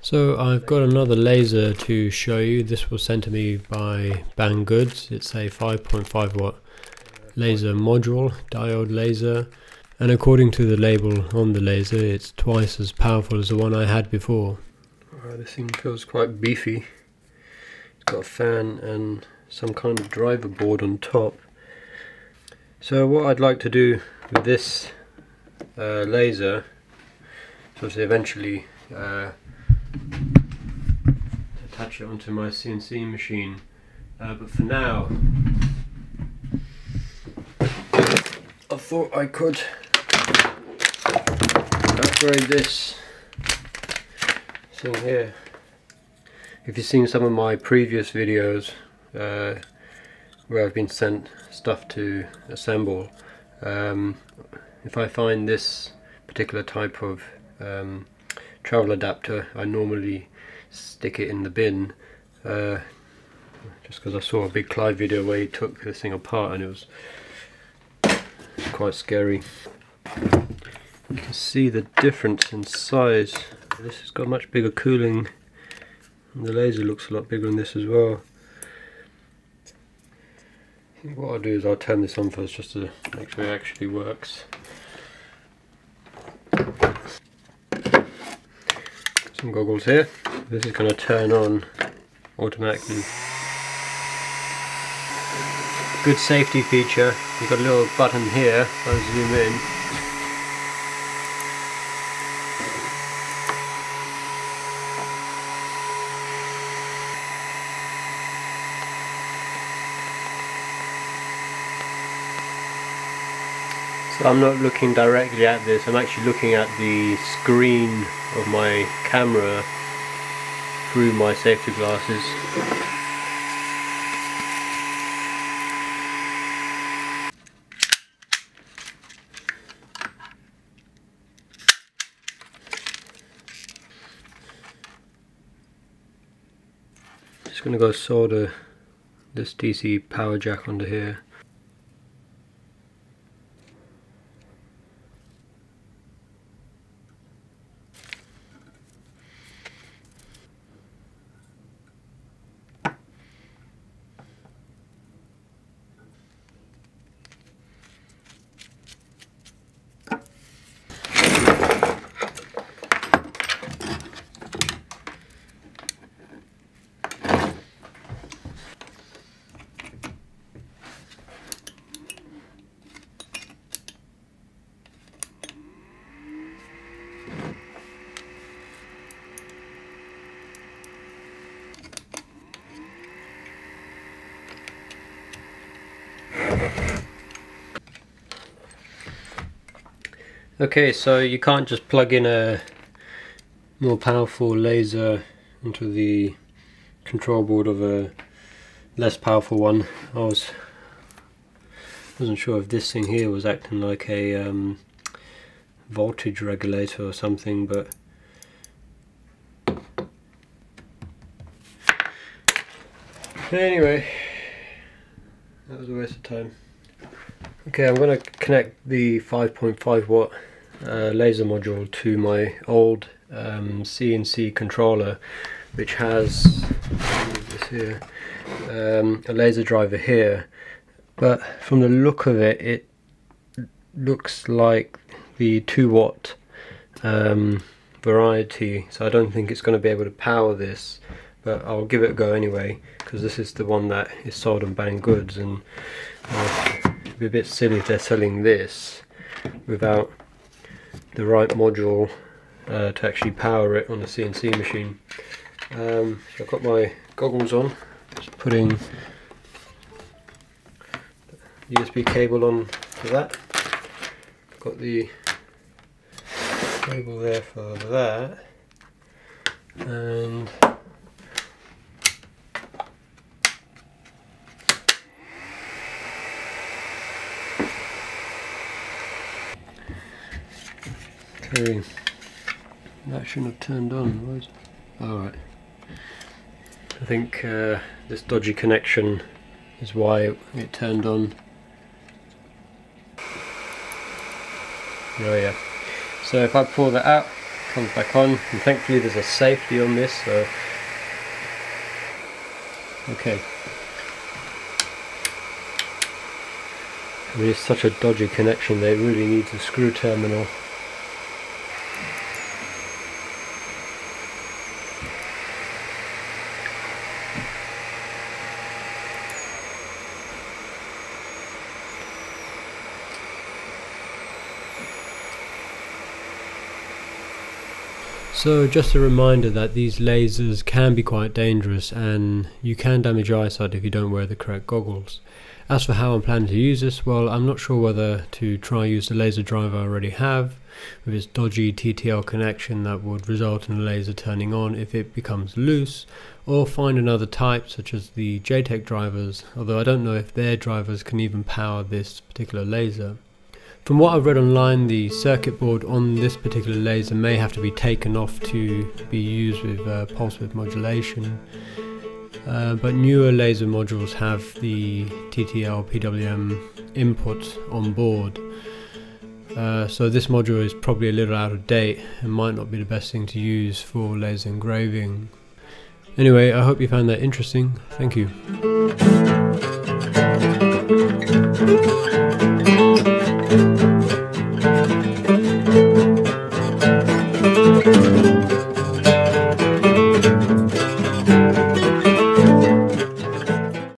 So I've got another laser to show you. This was sent to me by Bangoods. It's a 5.5 watt laser module, diode laser, and according to the label on the laser it's twice as powerful as the one I had before. This thing feels quite beefy. It's got a fan and some kind of driver board on top. So what I'd like to do with this laser is eventually attach it onto my CNC machine, but for now I thought I could upgrade this thing here. If you've seen some of my previous videos where I've been sent stuff to assemble, if I find this particular type of travel adapter, I normally stick it in the bin, just because I saw a big Clive video where he took this thing apart and it was quite scary. You can see the difference in size. This has got much bigger cooling and the laser looks a lot bigger than this as well. I think what I'll do is I'll turn this on first just to make sure it actually works. Some goggles here. This is going to turn on automatically. Good safety feature. You've got a little button here. I'll zoom in. So I'm not looking directly at this. I'm actually looking at the screen of my camera through my safety glasses. Just going to go solder this DC power jack onto here. Okay, so you can't just plug in a more powerful laser into the control board of a less powerful one. Wasn't sure if this thing here was acting like a voltage regulator or something, but anyway, that was a waste of time. Okay, I'm going to connect the 5.5 watt laser module to my old CNC controller, which has this here, a laser driver here, but from the look of it, it looks like the 2 watt variety, so I don't think it's going to be able to power this, but I'll give it a go anyway, because this is the one that is sold on Bangoods, and it'd be a bit silly if they're selling this without the right module to actually power it on the CNC machine. So I've got my goggles on, just putting USB cable on for that. Got the cable there for that, and okay, that shouldn't have turned on, was it? Alright. I think this dodgy connection is why it turned on. Oh yeah. So if I pull that out, comes back on, and thankfully there's a safety on this, so okay. I mean, it's such a dodgy connection, they really need a screw terminal. So just a reminder that these lasers can be quite dangerous and you can damage your eyesight if you don't wear the correct goggles. As for how I'm planning to use this, well, I'm not sure whether to try use the laser driver I already have with its dodgy TTL connection that would result in the laser turning on if it becomes loose, or find another type such as the JTEC drivers, although I don't know if their drivers can even power this particular laser. From what I've read online, the circuit board on this particular laser may have to be taken off to be used with pulse width modulation, but newer laser modules have the TTL PWM input on board, so this module is probably a little out of date and might not be the best thing to use for laser engraving. Anyway, I hope you found that interesting. Thank you.